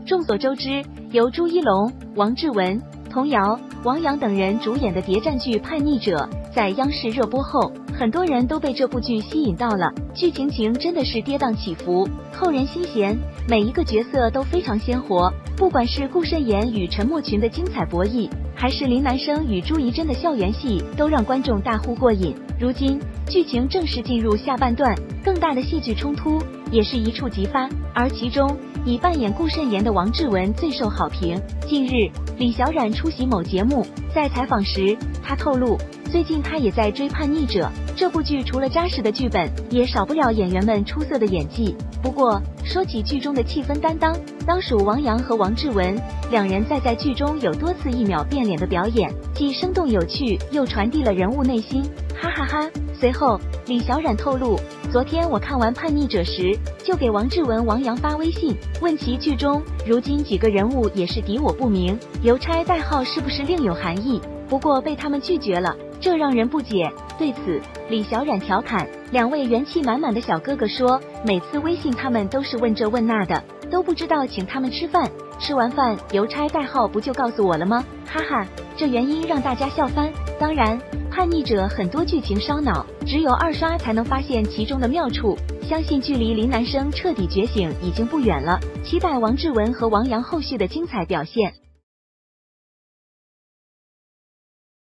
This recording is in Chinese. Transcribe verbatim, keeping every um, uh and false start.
众所周知，由朱一龙、王志文、童瑶、王阳等人主演的谍战剧《叛逆者》在央视热播后，很多人都被这部剧吸引到了。剧情情真的是跌宕起伏，扣人心弦，每一个角色都非常鲜活。不管是顾慎言与陈默群的精彩博弈，还是林南生与朱怡珍的校园戏，都让观众大呼过瘾。如今剧情正式进入下半段，更大的戏剧冲突也是一触即发，而其中以扮演顾慎言的王志文最受好评。近日，李小冉出席某节目，在采访时，他透露，最近他也在追《叛逆者》这部剧，除了扎实的剧本，也少不了演员们出色的演技。不过，说起剧中的气氛担当，当属王阳和王志文，两人在在剧中有多次一秒变脸的表演，既生动有趣，又传递了人物内心，哈哈哈哈。随后，李小冉透露，昨天我看完《叛逆者》时，就给王志文、王阳发微信，问其剧中如今几个人物也是敌我不明，邮差代号是不是另有含义？不过被他们拒绝了，这让人不解。对此，李小冉调侃两位元气满满的小哥哥说，每次微信他们都是问这问那的，都不知道请他们吃饭，吃完饭邮差代号不就告诉我了吗？哈哈，这原因让大家笑翻。当然，叛逆者很多剧情烧脑，只有二刷才能发现其中的妙处。相信距离林南生彻底觉醒已经不远了，期待王志文和王阳后续的精彩表现。